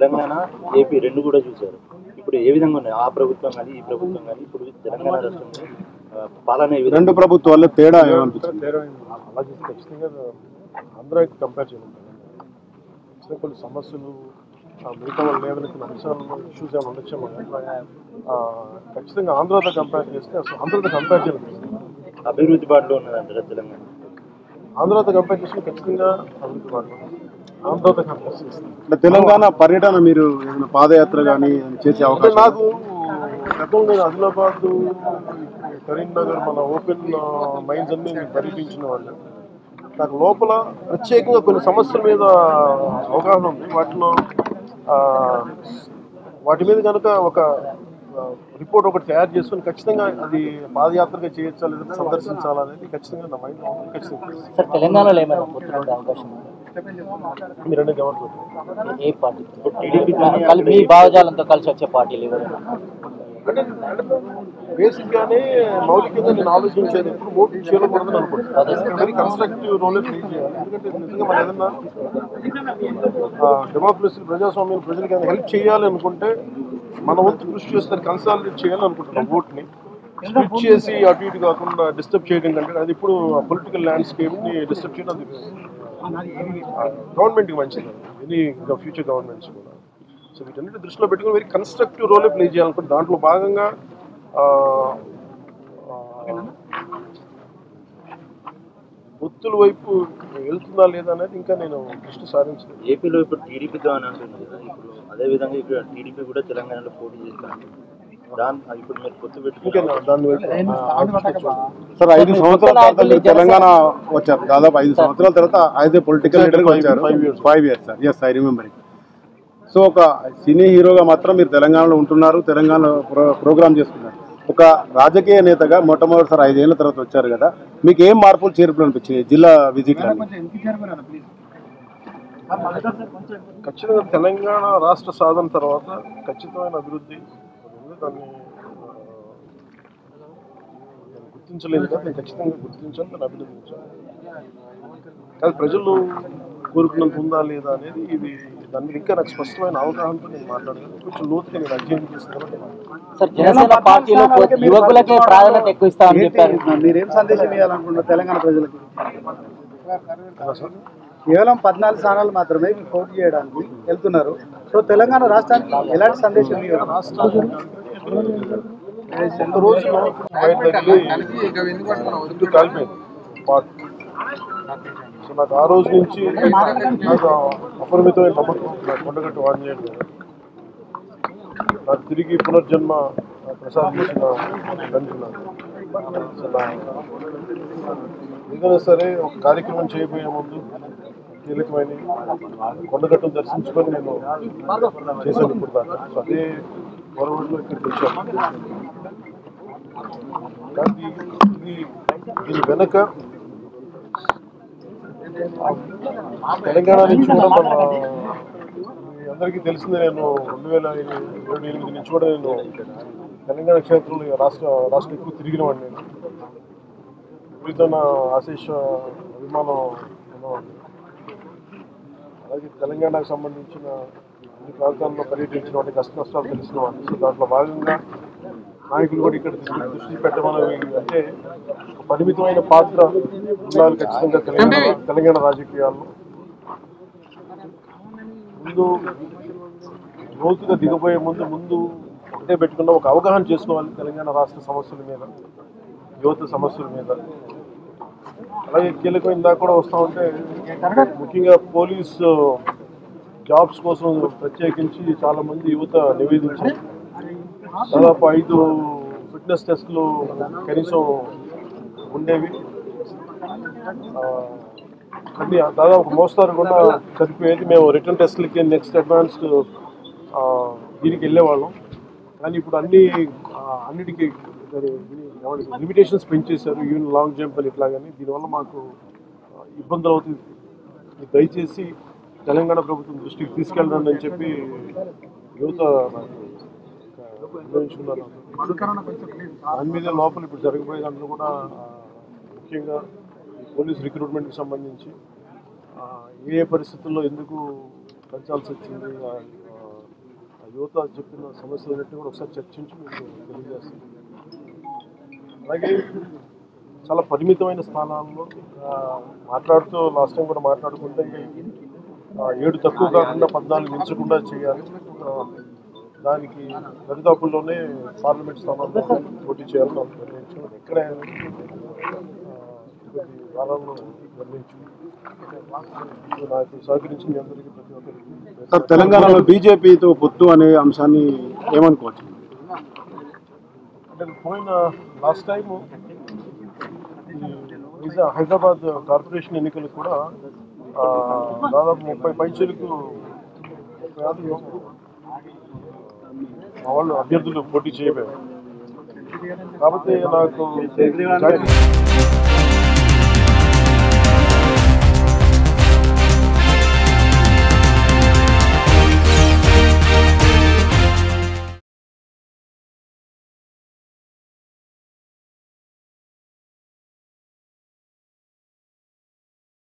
Telangana AP రెండు కూడా చూశారు. ఇప్పుడు ఏ విధంగా ఉన్నాయి ఆ ప్రభుత్వం కానీ ఈ ప్రభుత్వం కానీ? ఇప్పుడు తెలంగాణ రాష్ట్రంలో పాలన రెండు ప్రభుత్వాల్లో తేడా ఏమనిపిస్తుంది? అలా చేస్తే ఖచ్చితంగా ఆంధ్రాకి కంపేర్ చేయమంటారు. కొన్ని సమస్యలు మిగతా వాళ్ళు లేవనెత్తిన అంశాలను ఇష్యూస్ ఏమైనా ఉండొచ్చామో ఖచ్చితంగా ఆంధ్రాతో కంపేర్ చేస్తే అసలు ఆంధ్రాతో కంపేర్ చేయలేదు. అభివృద్ధి బాటలో ఉన్నదంటారా తెలంగాణ? ఆంధ్రాతో కంపేర్ చేస్తే ఖచ్చితంగా అభివృద్ధి బాటలో ఆంధ్రాతో కంపేర్ చేస్తుంది. అంటే తెలంగాణ పర్యటన మీరు ఏదైనా పాదయాత్ర కానీ చేసే అవకాశం? నాకు గతంలో నేను ఆదిలాబాద్, కరీంనగర్ మన ఓపెన్ మైన్స్ అన్ని పర్యటించిన వాళ్ళు. నాకు లోపల ప్రత్యేకంగా కొన్ని సమస్యల మీద అవగాహన ఉంది. వాటి మీద కనుక ఒక రిపోర్ట్ ఒకటి తయారు చేసుకుని ఖచ్చితంగా అది పాదయాత్రగా చేయొచ్చా లేదా సందర్శించాలా అనేది ఖచ్చితంగా నా మైండ్ ఉంది. ఖచ్చితంగా తెలంగాణలో ఏమైనా అవకాశం మీరన్నీ గవర్నమెంట్ ఏ పార్టీ మీ భావజాలంతో కలిసి వచ్చే పార్టీలు ఎవరైనా? అంటే బేసిక్గానే మౌలికంగా నేను ఆలోచించేది ఎప్పుడు ఓటు చేయకూడదని అనుకుంటున్నాను. వెరీ కన్స్ట్రక్టివ్ రోలే ప్లే చేయాలి. ఎందుకంటే నిజంగా మనం ఏదన్నా డెమోక్రసీ ప్రజాస్వామ్యం ప్రజలకి ఏదైనా హెల్ప్ చేయాలి అనుకుంటే మన వంతు కృషి చేస్తారు. కన్సాలిడేట్ చేయాలనుకుంటున్నాం. ఓట్ని స్ప్లిట్ చేసి అటు ఇటు కాకుండా డిస్టర్బ్ చేయడం కంటే అది ఇప్పుడు పొలిటికల్ ల్యాండ్స్కేప్ని డిస్టర్బ్ చేయడం అది గవర్నమెంట్కి మంచిది. ఎనీ ఫ్యూచర్ గవర్నమెంట్స్ కూడా. సో వీటన్నిటి దృష్టిలో పెట్టుకుని వెరీ కన్స్ట్రక్టివ్ రోలే ప్లే చేయాలనుకుంటే దాంట్లో భాగంగా ఒత్తుల వైపు వెళ్తుందా లేదా అనేది ఇంకా నేను దృష్టి సారించలేదు. ఏపీలో ఇప్పుడు టీడీపీతో అని అంటున్నారు కదా, ఇప్పుడు అదేవిధంగా ఇప్పుడు టీడీపీ కూడా తెలంగాణలో పోటీ చేస్తాను. ఇప్పుడు మీరు పొత్తు పెట్టుకుంటే సార్ 5 సంవత్సరాల తెలంగాణ వచ్చారు. దాదాపు 5 సంవత్సరాల తర్వాత అయితే పొలిటికల్ లీడర్గా వచ్చారు. 5 years sir. Yes, I remember. So ఒక సినీ హీరోగా మాత్రం మీరు తెలంగాణలో ఉంటున్నారు, తెలంగాణలో ప్రోగ్రామ్ చేస్తున్నారు. ఒక రాజకీయ నేతగా మొట్టమొదటిసారి 5 ఏళ్ల తర్వాత వచ్చారు కదా, మీకు ఏం మార్పులు చేర్పులు అనిపించాయి జిల్లా విజిట్? ఖచ్చితంగా తెలంగాణ రాష్ట్ర సాధన తర్వాత ఖచ్చితమైన అభివృద్ధి దాన్ని గుర్తించలేదు కదా, నేను ఖచ్చితంగా గుర్తించాను, దాన్ని అభినందించాను. కానీ ప్రజలు కోరుకున్నంత ఉందా లేదా అనేది ఇది దాన్ని ఇంకా నాకు స్పష్టమైన అవగాహనతో నేను మాట్లాడగలను. కొంచెం లోతుగా నేను అధ్యయనం చేస్తున్నాను. జనసేన పార్టీలో యువకులకే ప్రాధాన్యత ఎక్కువ ఇస్తామని చెప్పారు. మీరేం సందేశం ఇవ్వాలనుకుంటున్నారు తెలంగాణ ప్రజలకు? కేవలం 14 స్థానాలు మాత్రమే మీరు పోటీ చేయడానికి వెళ్తున్నారు. సో తెలంగాణ రాష్ట్రానికి ఎలాంటి సందేశం ఇవ్వాలి? రోజులో కాలిపోయింది పార్ట్. సో నాకు ఆ రోజు నుంచి నాకు అపరిమితమైన నమ్మకం కొండగట్టు ఆంజనేయుడు మీద. నాకు తిరిగి పునర్జన్మ ప్రసాదించిన తండ్రి నాకు. సో ఏదైనా సరే ఒక కార్యక్రమం చేయబోయే ముందు కీలకమైన కొండగట్టును దర్శించుకొని నేను చేశాను ఇప్పుడు దాకా. సో అదే పొరవడిలో ఇక్కడికి వచ్చాను. కానీ దీని వెనక తెలంగాణ నుంచి కూడా మన అందరికీ తెలిసిందే. నేను 2007-2008 నుంచి కూడా నేను తెలంగాణ క్షేత్రంలో రాష్ట్రం ఎక్కువ తిరిగిన వాడిని. నేను విపరీతమైన ఆశీష అభిమానం ఉన్నవాడిని. అలాగే తెలంగాణకు సంబంధించిన అన్ని ప్రాంతాల్లో పర్యటించిన వాటి కష్ట నష్టాలు తెలిసిన వాడిని. సో దాంట్లో భాగంగా నాయకులు కూడా ఇక్కడ దృష్టి పెట్టమని అంటే పరిమితమైన పాత్ర ఉండాలి ఖచ్చితంగా తెలంగాణ రాజకీయాల్లో. ముందు లోతుగా దిగబోయే ముందు ఒకటే పెట్టుకున్న ఒక అవగాహన చేసుకోవాలి తెలంగాణ రాష్ట్ర సమస్యల మీద, యువత సమస్యల మీద. అలాగే కీలకమైన దాకా కూడా వస్తూ ఉంటే ముఖ్యంగా పోలీసు జాబ్స్ కోసం ప్రత్యేకించి చాలామంది యువత నివేదించారు. దాదాపు 5 ఫిట్నెస్ టెస్టులు కనీసం ఉండేవి. కానీ దాదాపు మోస్తారు కూడా సరిపోయేది. మేము రిటర్న్ టెస్ట్లకి నెక్స్ట్ అడ్వాన్స్డ్ దీనికి వెళ్ళేవాళ్ళం. కానీ ఇప్పుడు అన్నిటికీ లిమిటేషన్స్ పెంచేశారు, ఈవెన్ లాంగ్ జంప్ అని ఇట్లాగని. దీనివల్ల మాకు ఇబ్బందులు అవుతుంది. దయచేసి తెలంగాణ ప్రభుత్వం దృష్టికి తీసుకెళ్ళండి అని చెప్పి యువత నిర్ణయించుకున్నారు. దాని మీద లోపల ఇప్పుడు జరగబోయే దాంట్లో కూడా ముఖ్యంగా పోలీస్ రిక్రూట్మెంట్కి సంబంధించి ఏ పరిస్థితుల్లో ఎందుకు పెంచాల్సి వచ్చింది, యువత చెప్పిన సమస్యలన్నింటినీ కూడా ఒకసారి చర్చించి మీకు తెలియజేస్తాను. అలాగే చాలా పరిమితమైన స్థానాల్లో మాట్లాడుతూ లాస్ట్ టైం కూడా మాట్లాడుకుంటే 7 తక్కువ కాకుండా 14 మించకుండా చేయాలి. దానికి దరిదాపుల్లోనే పార్లమెంట్ స్థానాల్లో పోటీ చేయాలని నిర్ణయించాం. ఎక్కడ కొద్ది వారాల్లో నిర్ణయించాం. నాకు సహకరించి మీ అందరికీ ప్రతి ఒక్కరికి. సార్, తెలంగాణలో బీజేపీతో పొత్తు అనే అంశాన్ని ఏమనుకోవచ్చు? అంటే పోయిన లాస్ట్ టైము హైదరాబాద్ కార్పొరేషన్ ఎన్నికలు కూడా దాదాపు 30 పైచీలకు మా వాళ్ళు అభ్యర్థులు పోటీ చేయబోయారు. కాబట్టి నాకు